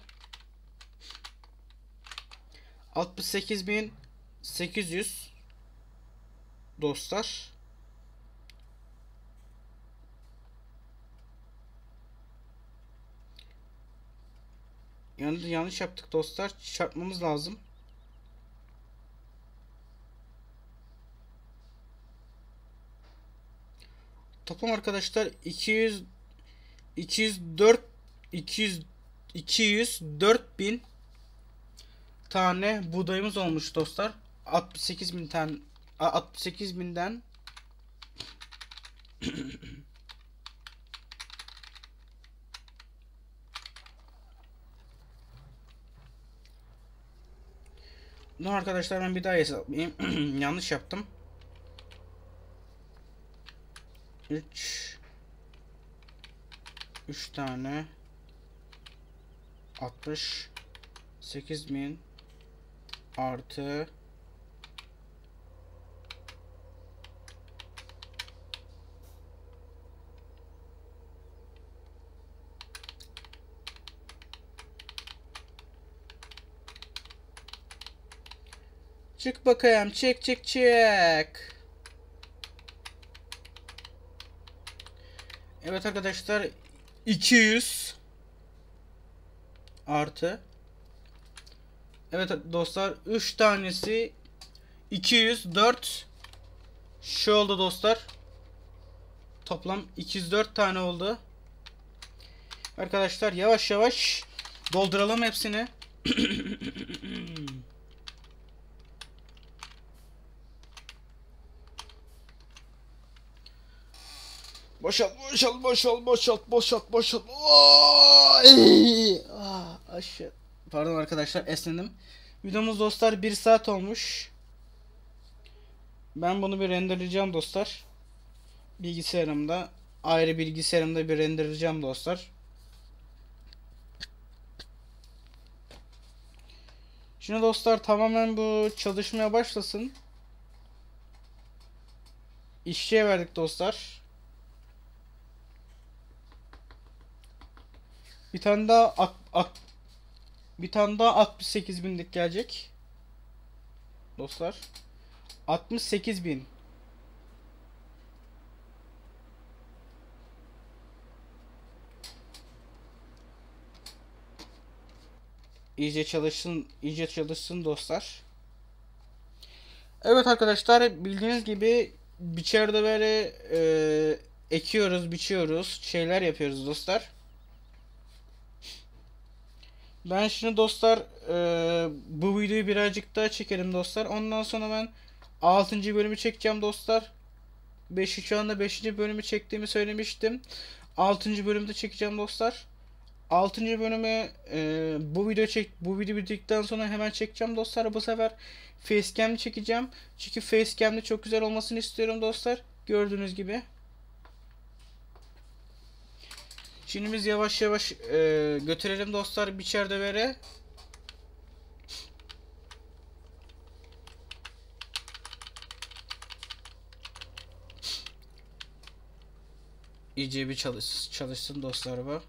altmış sekiz bin sekiz yüz dostlar. Yani yanlış yaptık dostlar. Çarpmamız lazım. Toplam arkadaşlar iki yüz iki yüz dört iki yüz iki yüz dört bin tane buğdayımız olmuş dostlar. altmış sekiz bin tane altmış sekiz binden Dur arkadaşlar, ben bir daha hesaplayayım. Yanlış yaptım. üç üç tane altmış sekiz bin artı çık bakayım, çık çık çık. Evet arkadaşlar, iki yüz artı evet dostlar, üç tanesi iki yüz dört şu oldu dostlar. Toplam iki yüz dört tane oldu. Arkadaşlar yavaş yavaş dolduralım hepsini. Boşalt, boşalt, boşalt, boşalt, boşalt, boşalt. Ah, aşağı. Pardon arkadaşlar, esnedim. Videomuz dostlar bir saat olmuş. Ben bunu bir renderleyeceğim dostlar. Bilgisayarımda. Ayrı bilgisayarımda bir renderleyeceğim dostlar. Şimdi dostlar tamamen bu çalışmaya başlasın. İşçiye verdik dostlar. Bir tane daha ak, ak, bir tane daha altmış sekiz binlik gelecek. Dostlar. altmış sekiz bin. İyice çalışsın, iyice çalışsın dostlar. Evet arkadaşlar, bildiğiniz gibi biçerde böyle e, ekiyoruz, biçiyoruz, şeyler yapıyoruz dostlar. Ben şimdi dostlar e, bu videoyu birazcık daha çekelim dostlar. Ondan sonra ben altıncı bölümü çekeceğim dostlar. beşinci şu anda beşinci bölümü çektiğimi söylemiştim. altıncı bölümde çekeceğim dostlar. altıncı bölümü e, bu video çek bu video bittikten sonra hemen çekeceğim dostlar. Bu sefer facecam çekeceğim. Çünkü facecam'de çok güzel olmasını istiyorum dostlar. Gördüğünüz gibi. Şimdi biz yavaş yavaş e, götürelim dostlar biçer dövere. İyice bir çalış çalışsın dostlar bu.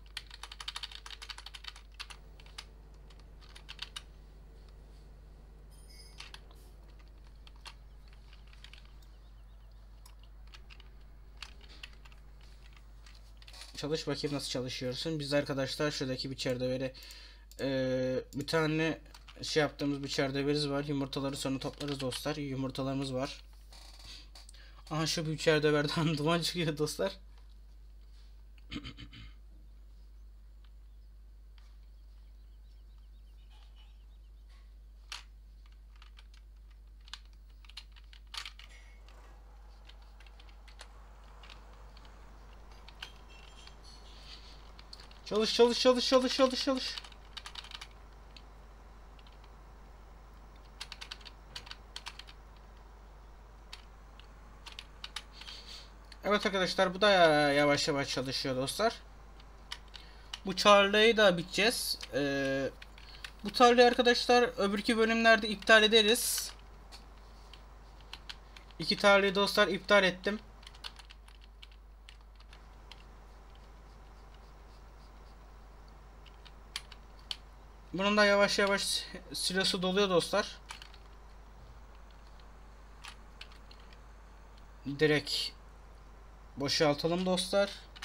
Çalış bakayım nasıl çalışıyorsun. Biz arkadaşlar şuradaki biçerde böyle e, bir tane şey yaptığımız biçerde veririz var. Yumurtaları sonra toplarız dostlar. Yumurtalarımız var. Aha şu biçerde verden duman çıkıyor dostlar. Çalış çalış çalış çalış çalış çalış. Evet arkadaşlar, bu da yavaş yavaş çalışıyor dostlar. Bu tarlayı da biteceğiz. Ee, bu tarlayı arkadaşlar öbürki bölümlerde iptal ederiz. İki tarlayı dostlar iptal ettim. Bunun da yavaş yavaş silosu doluyor dostlar. Direkt boşaltalım dostlar.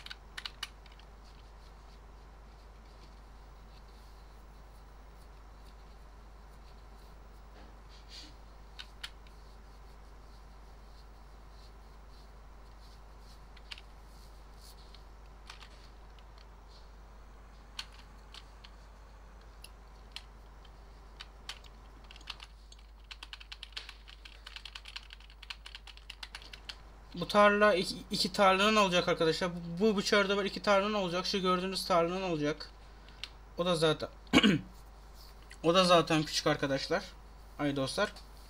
Bu tarla iki, iki tarlanın olacak arkadaşlar. Bu, bu bıçarda var, iki tarlanın olacak. Şu gördüğünüz tarlanın olacak. O da zaten o da zaten küçük arkadaşlar. Ay dostlar.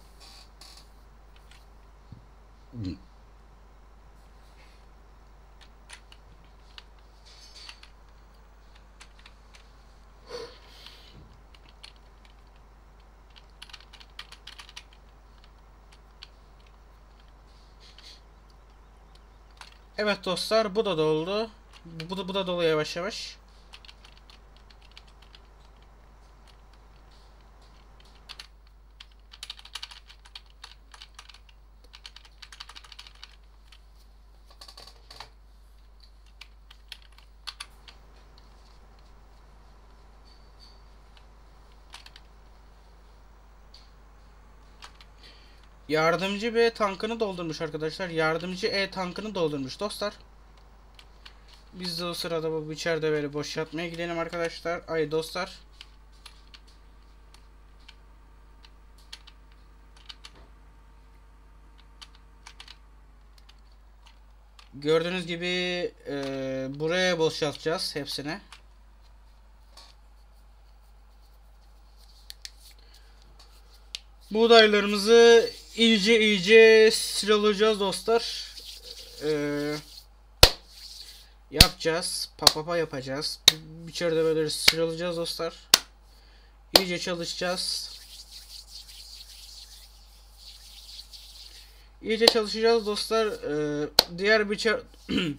Evet dostlar, bu da doldu. Bu da bu da dolu yavaş yavaş. Yardımcı B tankını doldurmuş arkadaşlar. Yardımcı E tankını doldurmuş dostlar. Biz de o sırada bu içeride böyle boşaltmaya gidelim arkadaşlar. Ay dostlar. Gördüğünüz gibi e, buraya boşaltacağız hepsine. Buğdaylarımızı iyice iyice sıralayacağız dostlar. Ee, yapacağız. Papapa yapacağız. İçeride böyle sıralayacağız dostlar. İyice çalışacağız. iyice çalışacağız dostlar. Ee, diğer bir çar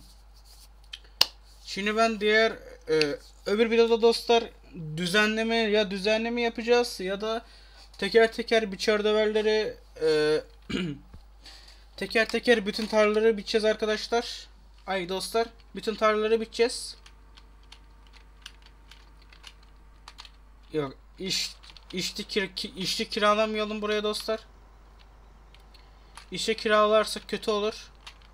Şimdi ben diğer e, öbür videoda dostlar düzenleme ya düzenleme yapacağız ya da teker teker biçer döverleri e, teker teker bütün tarlaları biçeceğiz arkadaşlar. Ay dostlar, bütün tarlaları biçeceğiz. Yok, iş işçi kir, ki- işçi kiralamayalım buraya dostlar. İşe kiralarsak kötü olur.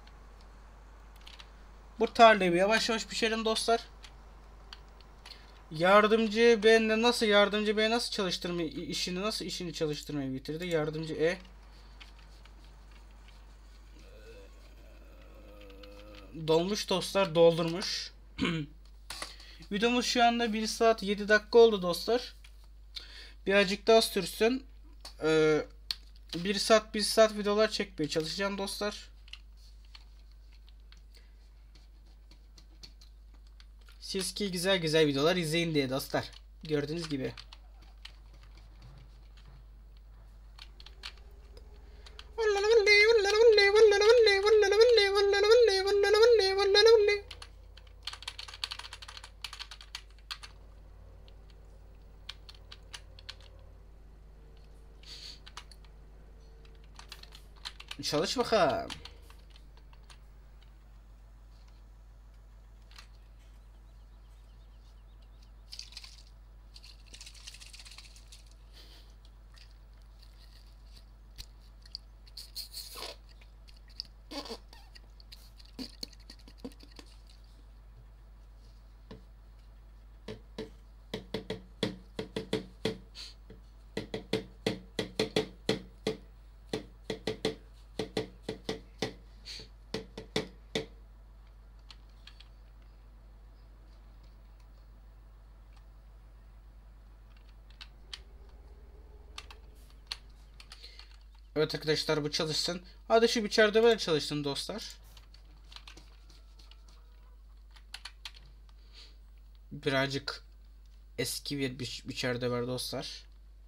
Bu tarlayı bir yavaş yavaş biçelim dostlar. Yardımcı ben de nasıl yardımcı bey nasıl çalıştırmayı işini nasıl işini çalıştırmayı bitirdi. Yardımcı E dolmuş dostlar, doldurmuş. Videomuz şu anda bir saat yedi dakika oldu dostlar. Birazcık daha sürsün. Ee, bir saat bir saat videolar çekmeye çalışacağım dostlar. Siz ki güzel güzel videolar izleyin diye dostlar. Gördüğünüz gibi. Çalış bakalım. Evet arkadaşlar, bu çalışsın. Hadi şu biçerde böyle çalışsın dostlar. Birazcık eski bir biç biçerde var dostlar.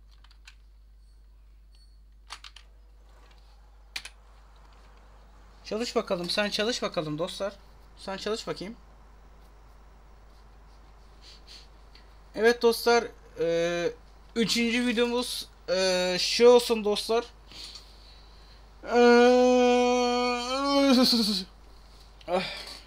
Çalış bakalım, sen çalış bakalım dostlar. Sen çalış bakayım. Evet dostlar, e, üçüncü videomuz e, şey olsun dostlar. Ah.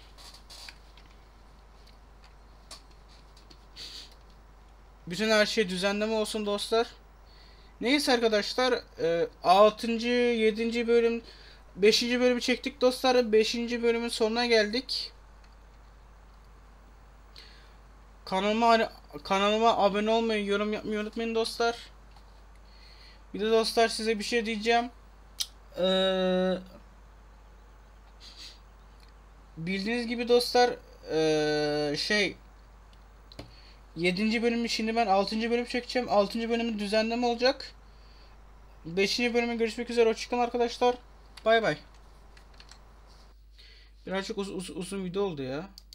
Bütün her şey düzenleme olsun dostlar. Neyse arkadaşlar, e, altıncı yedinci bölüm beşinci bölümü çektik dostlar. beşinci bölümün sonuna geldik. Kanalıma kanalıma abone olmayı, yorum yapmayı unutmayın dostlar. Bir de dostlar size bir şey diyeceğim. Ee, bildiğiniz gibi dostlar, ee, şey yedinci bölümü şimdi ben altıncı bölüm çekeceğim. altıncı bölümün düzenleme olacak. beşinci bölümü görüşmek üzere. Hoşçakalın arkadaşlar. Bay bay. Birazcık uz uz uzun video oldu ya.